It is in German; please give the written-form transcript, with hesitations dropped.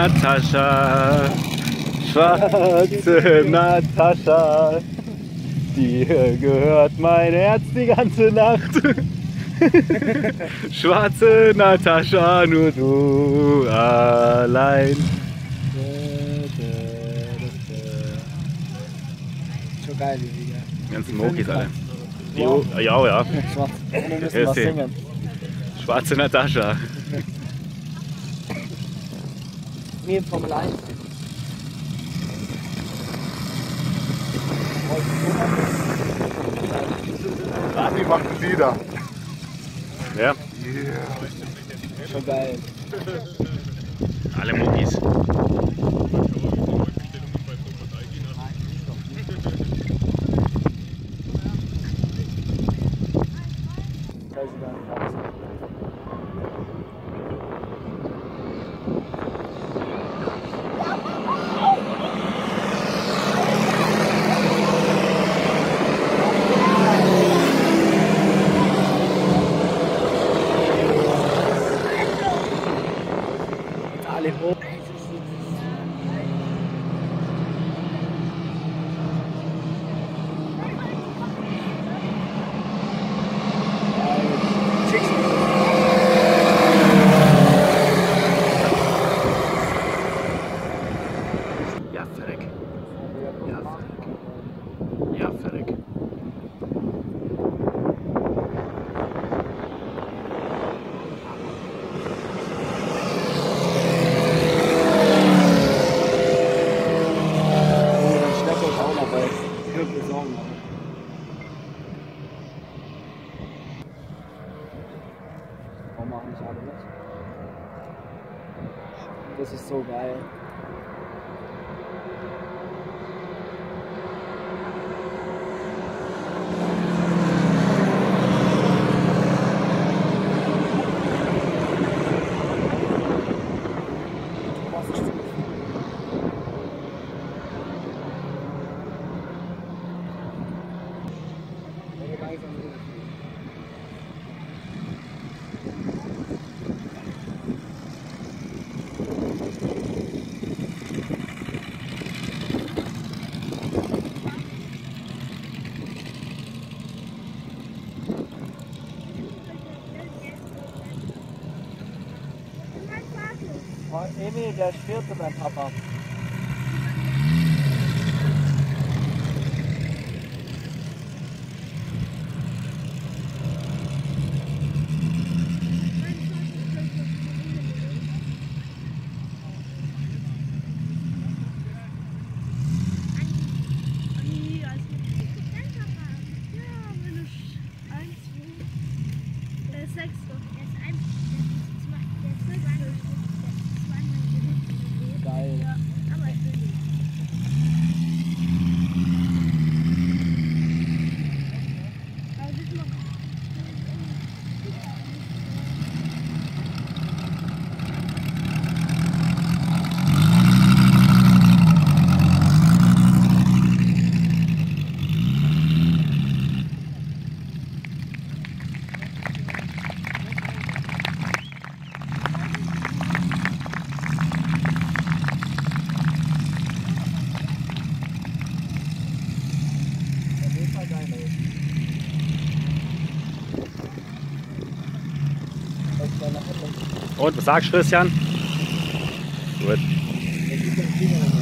Natascha, schwarze Natascha, dir gehört mein Herz die ganze Nacht. Schwarze Natascha, nur du allein. Schon geil, die Liga. Die ganzen Mokis alle. Wow. Ja. Schwarz. Wir müssen was singen. Schwarze Natascha. Wie im Formel 1. Radi macht Lieder. Ja. Yeah. Schon geil. Alle Mokis. Alle hoch. Ja, verreck. Ja, verreck. Ja, verreck. Warum machen nicht alle mit? Das ist so geil. Oh, Emil, der ist Vierte beim Papa. Geil. Ja, aber ich will nicht. Aber das ist noch. Und was sagst du, Christian? Gut. Ja,